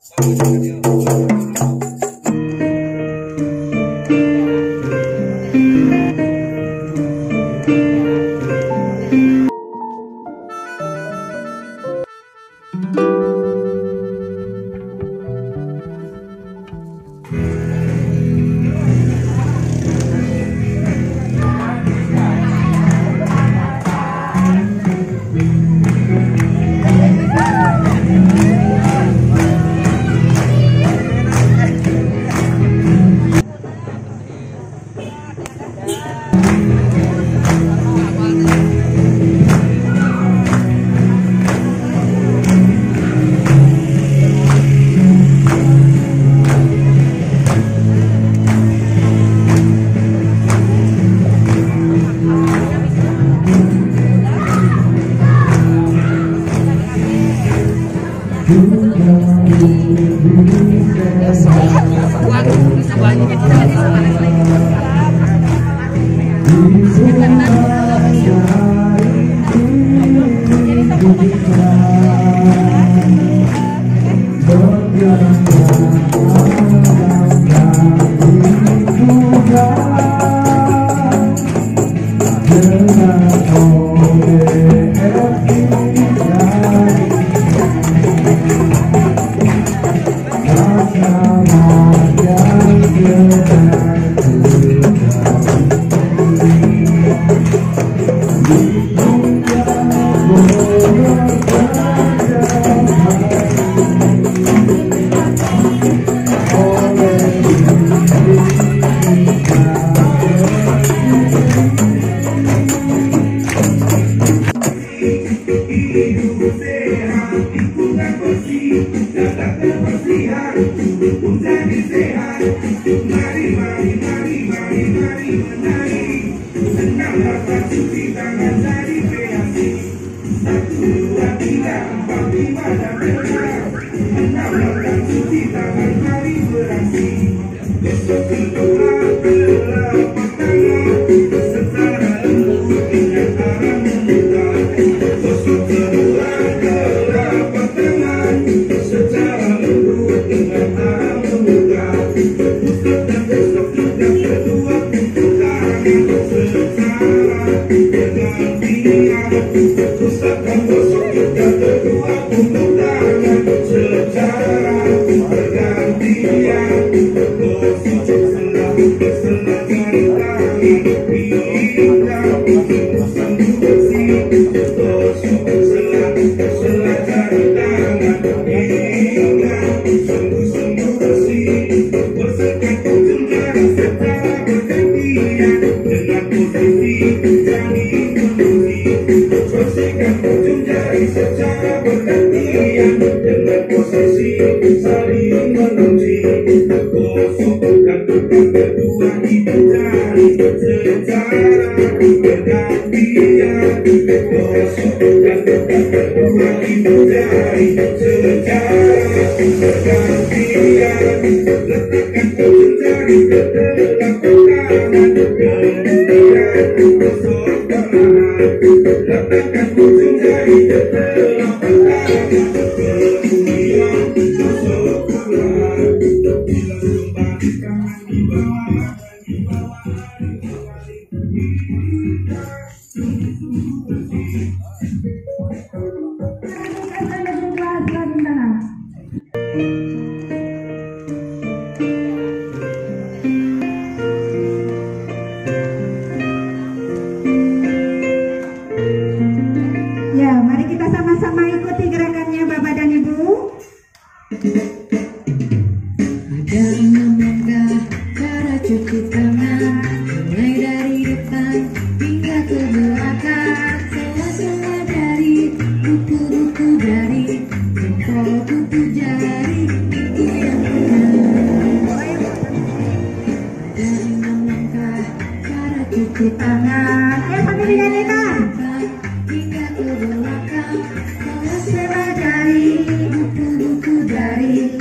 Dari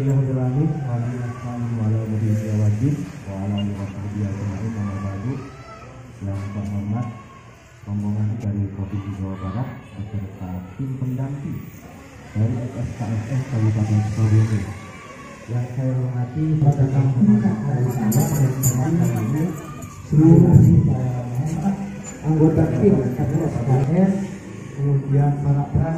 Alhamdulillahirabbil alamin wa ala alihi wajib wa ala alihi ajmain amma ba'du. Yang terhormat rombongan dari Provinsi Jawa Barat beserta tim pendamping dari SKSS Kabupaten Sukabumi. Yang saya hormati pada tamunya dari sahabat dan teman-teman ini seluruh anggota tim SKSS, kemudian para peran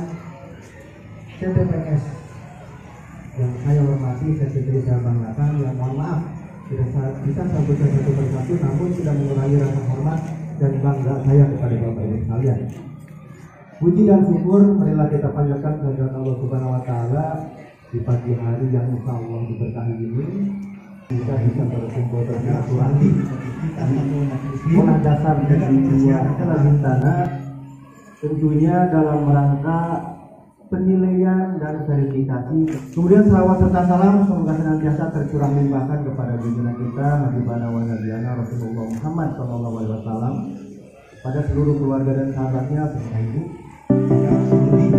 TPPS. Yang saya hormati, saya banggakan, yang mohon maaf tidak bisa sebutkan satu persatu, namun sudah mengurangi rasa hormat dan bangga saya kepada Bapak Ibu sekalian. Puji dan syukur marilah kita panjatkan kehadirat Allah Subhanahu wa taala di pagi hari yang insya Allah diberkahi ini. Kita bisa berkumpul bersilaturahmi punah dasar dari dua Bintana, tentunya dalam rangka penilaian dan verifikasi. Kemudian salawat serta salam semoga senantiasa tercurah limpahkan kepada junjungan kita Habibana wa Nabiana Rasulullah Muhammad SAW, pada seluruh keluarga dan sahabatnya serta ibu.